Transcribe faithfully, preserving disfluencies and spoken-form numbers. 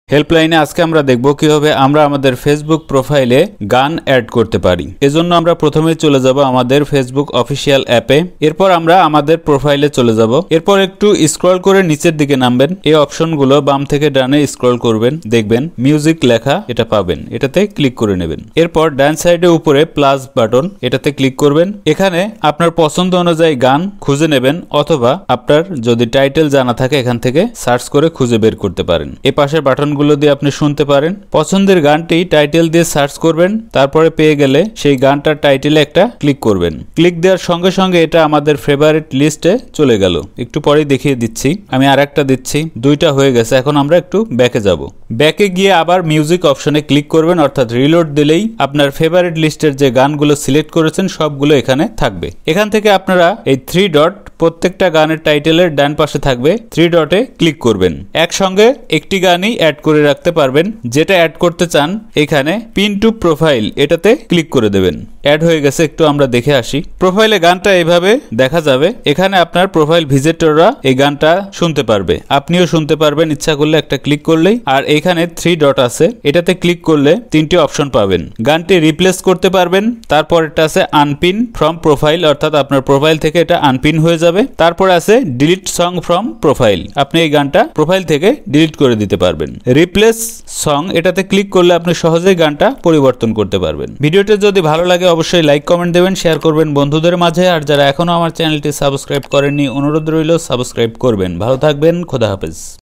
হেল্পলাইনে আজকে আমরা দেখব কিভাবে আমরা আমাদের ফেসবুক প্রোফাইলে গান অ্যাড করতে পারি। এজন্য আমরা প্রথমে চলে যাব আমাদের ফেসবুক অফিসিয়াল অ্যাপে। এরপর আমরা আমাদের প্রোফাইলে চলে যাব। এরপর একটু স্ক্রল করে নিচের দিকে নামবেন। এই অপশনগুলো বাম থেকে ডানে স্ক্রল করবেন, দেখবেন মিউজিক লেখা, এটা পাবেন, এটাতে ক্লিক করে নেবেন। এরপর ডান সাইডে উপরে প্লাস বাটন, এটাতে ক্লিক করবেন। এখানে আপনার পছন্দ অনুযায়ী গান খুঁজে নেবেন, অথবা আপনার যদি টাইটেল জানা থাকে এখান থেকে সার্চ করে খুঁজে বের করতে পারেন। এই পাশের বাটন গুলো দিয়ে আপনি শুনতে পারেন। পছন্দের গানটি টাইটেল দিয়ে সার্চ করবেন, তারপরে পেয়ে গেলে সেই গানটার টাইটেলে একটা ক্লিক করবেন। ক্লিক দেওয়ার সঙ্গে সঙ্গে এটা আমাদের ফেভারিট লিস্টে চলে গেল। একটু পরেই দেখিয়ে দিচ্ছি, আমি আর একটা দিচ্ছি, দুইটা হয়ে গেছে। এখন আমরা একটু ব্যাকে যাব। ব্যাকে গিয়ে আবার মিউজিক অপশনে ক্লিক করবেন, অর্থাৎ রিলোড দিলেই আপনার ফেভারিট লিস্টের যে গানগুলো সিলেক্ট করেছেন সবগুলো এখানে থাকবে। এখান থেকে আপনারা এই থ্রি ডট, প্রত্যেকটা গানের টাইটেলের ডান পাশে থাকবে, থ্রি ডটে ক্লিক করবেন। একসঙ্গে একটি গানই অ্যাড করে রাখতে পারবেন। যেটা অ্যাড করতে চান এখানে পিন টু প্রোফাইল, এটাতে ক্লিক করে দেবেন। অ্যাড হয়ে গেছে, একটু আমরা দেখে আসি। প্রোফাইলে গানটা এইভাবে দেখা যাবে। এখানে আপনার প্রোফাইল ভিজিটররা এই গানটা শুনতে পারবে, আপনিও শুনতে পারবেন ইচ্ছা করলে একটা ক্লিক করলেই। আর এখানে থ্রি ডট আছে, এটাতে ক্লিক করলে তিনটি অপশন পাবেন। গানটি রিপ্লেস করতে পারবেন, তারপর এটা আছে আনপিন ফ্রম প্রোফাইল, অর্থাৎ আপনার প্রোফাইল থেকে এটা আনপিন হয়ে যাবে। তারপরে আছে ডিলিট সং ফ্রম প্রোফাইল, আপনি এই গানটা প্রোফাইল থেকে ডিলিট করে দিতে পারবেন। রিপ্লেস সং, এটাতে ক্লিক করলে আপনি সহজেই গানটা পরিবর্তন করতে পারবেন। ভিডিওটি যদি ভালো লাগে অবশ্যই লাইক কমেন্ট দেবেন, শেয়ার করবেন বন্ধুদের মাঝে। আর যারা এখনো আমার চ্যানেলটি সাবস্ক্রাইব করেননি, অনুরোধ রইল সাবস্ক্রাইব করবেন। ভালো থাকবেন, খোদা হাফেজ।